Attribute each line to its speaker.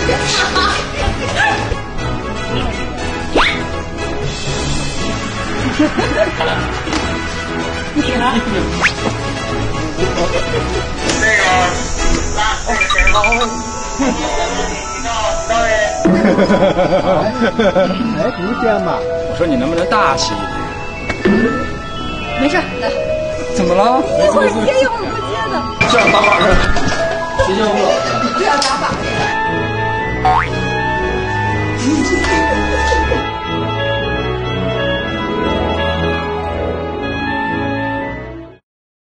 Speaker 1: 哎，不是这样吧？
Speaker 2: 我说你能不能大气一点？
Speaker 3: 没事，来。
Speaker 2: 怎么了？
Speaker 3: 一会儿接一会儿不接的。
Speaker 2: 这样打板的，谁先